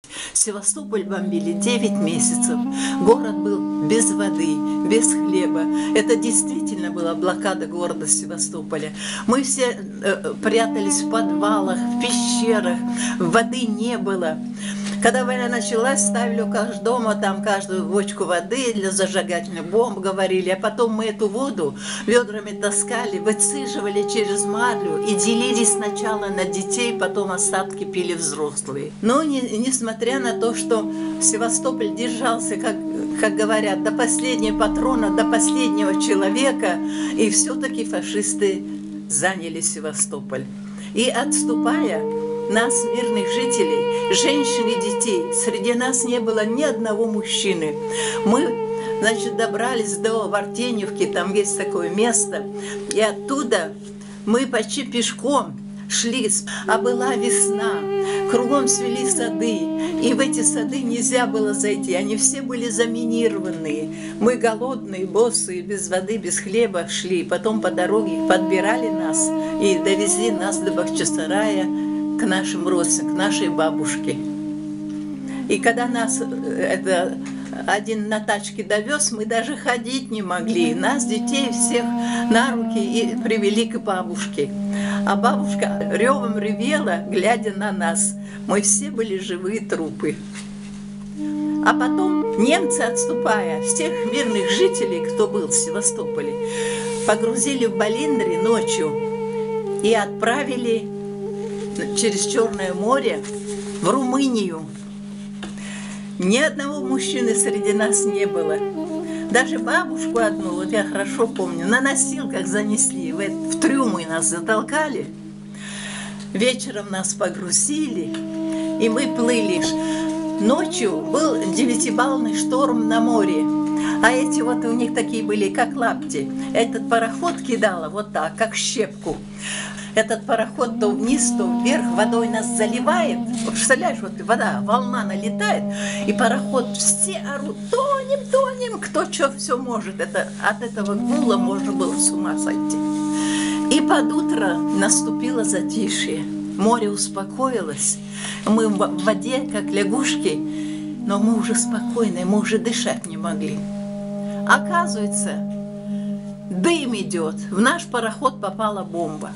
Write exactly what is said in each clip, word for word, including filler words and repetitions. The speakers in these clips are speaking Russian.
Севастополь бомбили девять месяцев. Город был без воды, без хлеба. Это действительно была блокада города Севастополя. Мы все э, прятались в подвалах, в пещерах. Воды не было. Когда война началась, ставили у каждого дома там каждую бочку воды для зажигательных бомб, говорили. А потом мы эту воду ведрами таскали, выцеживали через марлю и делили сначала на детей, потом остатки пили взрослые. Но не, несмотря на то, что Севастополь держался, как, как говорят, до последнего патрона, до последнего человека, и все-таки фашисты заняли Севастополь. И отступая, нас, мирных жителей, женщин и детей, среди нас не было ни одного мужчины. Мы, значит, добрались до Вартеньевки, там есть такое место, и оттуда мы почти пешком шли, а была весна, кругом свели сады, и в эти сады нельзя было зайти, они все были заминированные. Мы голодные, босые, без воды, без хлеба шли, потом по дороге подбирали нас и довезли нас до Бахчисарая, к нашим родственникам, к нашей бабушке. И когда нас это, один на тачке довез, мы даже ходить не могли. Нас, детей, всех на руки и привели к бабушке. А бабушка ревом ревела, глядя на нас. Мы все были живые трупы. А потом немцы, отступая, всех мирных жителей, кто был в Севастополе, погрузили в Балиндри ночью и отправили через Черное море в Румынию. Ни одного мужчины среди нас не было. Даже бабушку одну, вот я хорошо помню, на носилках занесли, в, в трюмы нас затолкали. Вечером нас погрузили, и мы плыли. Ночью был девятибалльный шторм на море. А эти вот у них такие были, как лапти. Этот пароход кидало вот так, как щепку. Этот пароход то вниз, то вверх, водой нас заливает. Представляешь, вот вода, волна налетает, и пароход, все орут, тонем, тонем, кто что все может. Это, от этого гула можно было с ума сойти. И под утро наступило затишье. Море успокоилось. Мы в воде, как лягушки, но мы уже спокойные, мы уже дышать не могли. Оказывается, дым идет. В наш пароход попала бомба.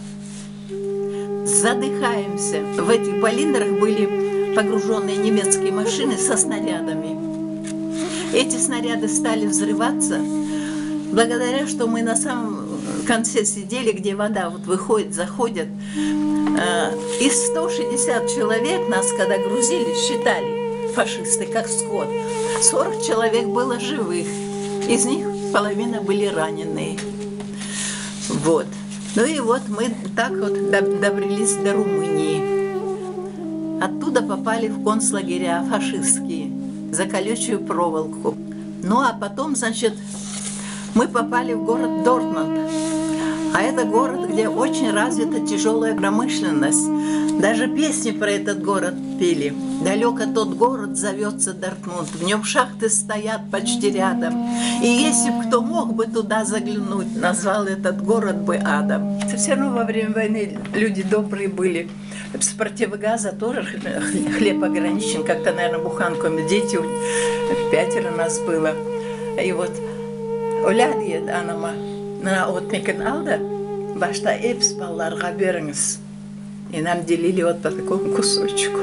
Задыхаемся. В этих балиндрах были погруженные немецкие машины со снарядами. Эти снаряды стали взрываться благодаря, что мы на самом конце сидели, где вода вот выходит, заходит. Из ста шестидесяти человек нас, когда грузили, считали фашисты как скот. сорок человек было живых. Из них половина были раненые. Вот. Ну и вот мы так вот добрались до Румынии. Оттуда попали в концлагеря фашистские, за колючую проволоку. Ну а потом, значит, мы попали в город Дортмунд. А это город, где очень развита тяжелая промышленность. Даже песни про этот город пели. Далеко тот город зовется Дортмунд, в нем шахты стоят почти рядом. И если бы кто мог бы туда заглянуть, назвал этот город бы адом. Все равно во время войны люди добрые были. С противогаза тоже хлеб ограничен, как-то, наверное, буханками. Дети, пятеро нас было. И вот Оляд анама на отмекен алда, башта эпс балларга беріңіз. И нам делили вот по такому кусочку.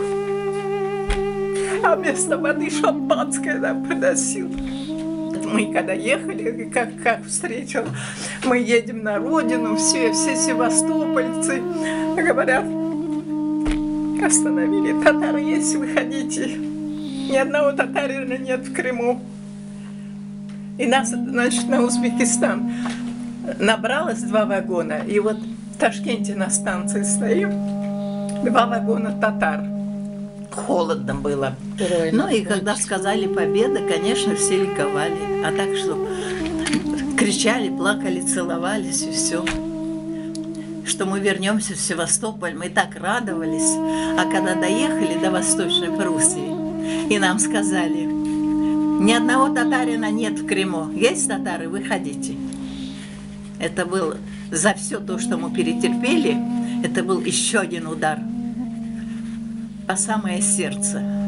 А вместо воды шампанское нам приносил. Мы когда ехали, как, как встретил, мы едем на родину, все, все севастопольцы говорят, остановили татары, если вы хотите. Ни одного татарина нет в Крыму. И нас, значит, на Узбекистан набралось два вагона. И вот в Ташкенте на станции стоим, два вагона татар. Холодно было. Ой, ну и когда сказали победа, конечно, все ликовали. А так что кричали, плакали, целовались и все. Что мы вернемся в Севастополь, мы так радовались. А когда доехали до Восточной Пруссии, и нам сказали, ни одного татарина нет в Крыму. Есть татары, выходите. Это был за все то, что мы перетерпели, это был еще один удар по самое сердце.